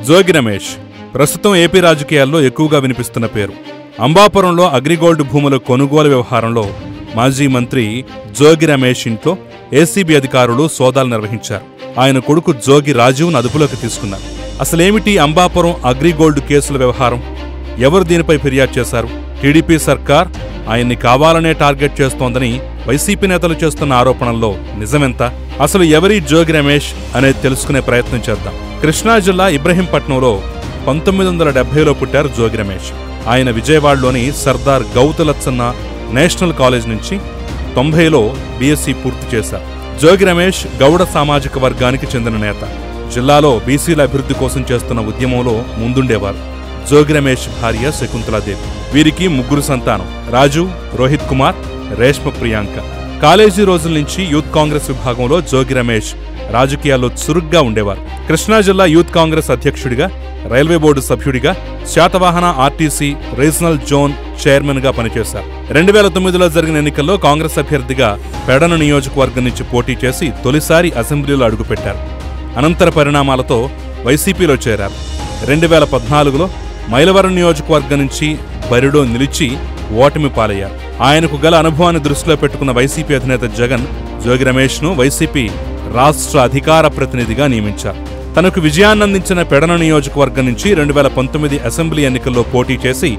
జోగి రమేష్ ప్రస్తుతం ఏపీ రాజకీయాల్లో ఎక్కువగా వినిపిస్తున్న పేరు. అంబాపురంలో అగ్రిగోల్డ్ భూముల కొనుగోలు వ్యవహారంలో మాజీ మంత్రి జోగి రమేష్ ఇంట్లో ఏసీబీ అధికారులు సోదాలు నిర్వహించారు. ఆయన కొడుకు జోగి రాజీవ్ను అదుపులోకి తీసుకున్నారు. అసలేమిటి అంబాపురం అగ్రిగోల్డ్ కేసుల వ్యవహారం? ఎవరు దీనిపై ఫిర్యాదు చేశారు? టీడీపీ సర్కార్ ఆయన్ని కావాలనే టార్గెట్ చేస్తోందని వైసీపీ నేతలు చేస్తున్న ఆరోపణల్లో నిజమెంత? అసలు ఎవరి జోగి రమేష్ అనేది తెలుసుకునే ప్రయత్నం చేద్దాం. కృష్ణా జిల్లా ఇబ్రహీంపట్నంలో 1970లో పుట్టారు జోగి రమేష్. ఆయన విజయవాడలోని సర్దార్ గౌతులచ్చన్న నేషనల్ కాలేజ్ నుంచి 90లో బీఎస్సీ పూర్తి చేశారు. జోగి రమేష్ గౌడ సామాజిక వర్గానికి చెందిన నేత. జిల్లాలో బీసీల అభివృద్ధి కోసం చేస్తున్న ఉద్యమంలో ముందుండేవారు. జోగి రమేష్ భార్య శకుంతలాదేవి. వీరికి 3 సంతానం: రాజు, రోహిత్ కుమార్, రేష్మ ప్రియాంక. కాలేజీ రోజుల నుంచి యూత్ కాంగ్రెస్ విభాగంలో జోగి రమేష్ రాజకీయాల్లో చురుగ్గా ఉండేవారు. కృష్ణా జిల్లా యూత్ కాంగ్రెస్ అధ్యక్షుడిగా, రైల్వే బోర్డు సభ్యుడిగా, Satavahana RTC regional zone chairman గా పనిచేశారు. 2009లో జరిగిన ఎన్నికల్లో కాంగ్రెస్ అభ్యర్థిగా పెడన నియోజకవర్గం నుంచి పోటీ చేసి తొలిసారి అసెంబ్లీలో అడుగుపెట్టారు. అనంతర పరిణామాలతో వైసీపీలో చేరారు. 2014లో మైలవరం నియోజకవర్గం నుంచి బరిలో నిలిచి ఓటమి పాలయ్యారు. ఆయనకు గల అనుభవాన్ని దృష్టిలో పెట్టుకున్న వైసీపీ అధినేత జగన్ జోగి రమేష్ను వైసీపీ రాష్ట్ర అధికార ప్రతినిధిగా నియమించారు. తనకు విజయాన్నందించిన పెడన నియోజకవర్గం నుంచి 2019 అసెంబ్లీ ఎన్నికల్లో పోటీ చేసి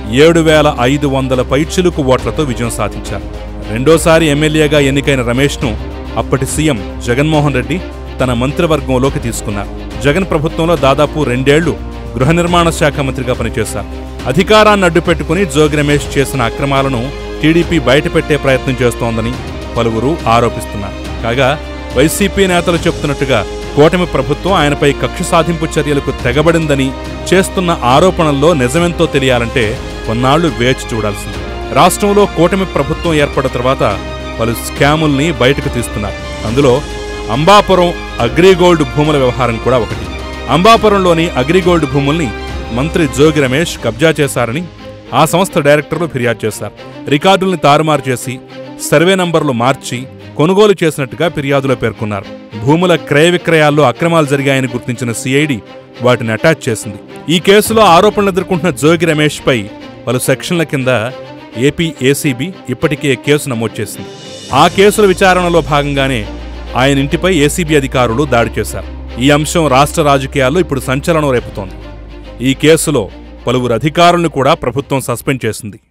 7,500 పైచిలుకు ఓట్లతో విజయం సాధించారు. రెండోసారి ఎమ్మెల్యేగా ఎన్నికైన రమేష్ను అప్పటి సీఎం జగన్మోహన్ రెడ్డి తన మంత్రివర్గంలోకి తీసుకున్నారు. జగన్ ప్రభుత్వంలో దాదాపు 2 ఏళ్లు గృహ నిర్మాణ శాఖ మంత్రిగా పనిచేశారు. అధికారాన్ని అడ్డుపెట్టుకుని జోగి రమేష్ చేసిన అక్రమాలను టీడీపీ బయటపెట్టే ప్రయత్నం చేస్తోందని పలువురు ఆరోపిస్తున్నారు. కాగా వైసీపీ నేతలు చెబుతున్నట్టుగా కూటమి ప్రభుత్వం ఆయనపై కక్ష సాధింపు చర్యలకు తెగబడిందని చేస్తున్న ఆరోపణల్లో నిజమెంతో తెలియాలంటే కొన్నాళ్లు వేచి చూడాల్సింది. రాష్ట్రంలో కూటమి ప్రభుత్వం ఏర్పడిన తర్వాత పలు స్కాముల్ని బయటకు తీస్తున్నారు. అందులో అంబాపురం అగ్రిగోల్డ్ భూముల వ్యవహారం కూడా ఒకటి. అంబాపురంలోని అగ్రిగోల్డ్ భూముల్ని మంత్రి జోగి రమేష్ కబ్జా చేశారని ఆ సంస్థ డైరెక్టర్లు ఫిర్యాదు చేశారు. రికార్డుల్ని తారుమారు చేసి సర్వే నంబర్లు మార్చి కొనుగోలు చేసినట్టుగా ఫిర్యాదులో పేర్కొన్నారు. భూముల క్రయ విక్రయాల్లో అక్రమాలు జరిగాయని గుర్తించిన సిఐడి వాటిని అటాచ్ చేసింది. ఈ కేసులో ఆరోపణలు ఎదుర్కొంటున్న జోగి రమేష్ పై పలు సెక్షన్ల కింద ఏపీ ఏసీబీ ఇప్పటికే కేసు నమోదు చేసింది. ఆ కేసుల విచారణలో భాగంగానే ఆయన ఇంటిపై ఏసీబీ అధికారులు దాడి చేశారు. ఈ అంశం రాష్ట్ర రాజకీయాల్లో ఇప్పుడు సంచలనం రేపుతోంది. ఈ కేసులో పలువురు అధికారులను కూడా ప్రభుత్వం సస్పెండ్ చేసింది.